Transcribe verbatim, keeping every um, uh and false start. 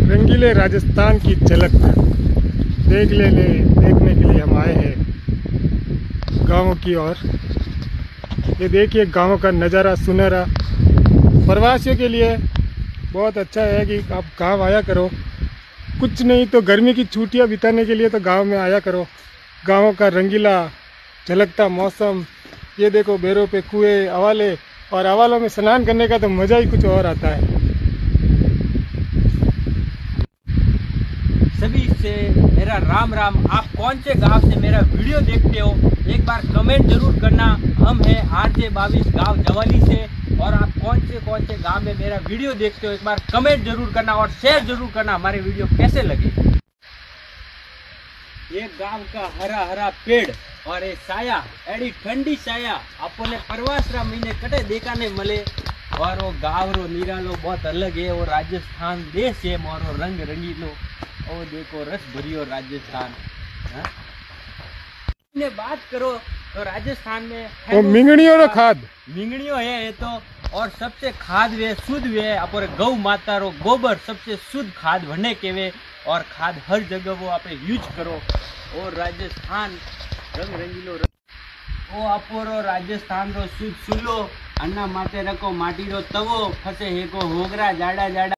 रंगीले राजस्थान की झलक देख लेने देखने के लिए हम आए हैं गाँव की ओर। ये देखिए गाँव का नज़ारा सुनहरा, प्रवासियों के लिए बहुत अच्छा है कि आप गांव आया करो। कुछ नहीं तो गर्मी की छुट्टियां बिताने के लिए तो गांव में आया करो। गाँव का रंगीला झलकता मौसम, ये देखो बेरों पे कुएं, अवाले, और अवालों में स्नान करने का तो मज़ा ही कुछ और आता है। सभी से मेरा राम राम। आप कौन से गांव से मेरा वीडियो देखते हो एक बार कमेंट जरूर करना। हम हैं आर जे बाईस गांव जवाली से, और आप कौन से कौन से गांव में मेरा वीडियो देखते हो एक बार कमेंट जरूर करना और शेयर जरूर करना हमारे वीडियो कैसे लगे। ये गांव का हरा हरा पेड़ और ये साया, एडी ठंडी साया आपने परवासरा महीने कटे देखा नहीं मिले। और वो गाँव रो निरालो बहुत अलग है। वो राजस्थान देश है मारो रंग रंगीलो। ओ देखो रस भरियो राजस्थान। ने बात करो तो राजस्थान में तो मिंगणियों रो खाद मिंगणियों है ये तो, और सबसे खाद वे शुद्ध वे अपने गौ माता रो गोबर सबसे शुद्ध खाद बने के वे, और खाद हर जगह वो आप यूज करो। और राजस्थान रंग रंगीलो ओ अपोरो राजस्थान रो शुद्ध सुलो अन्ना माते रखो माटी रो तवो फसे हेको होगरा जाड़ा जाड़ा।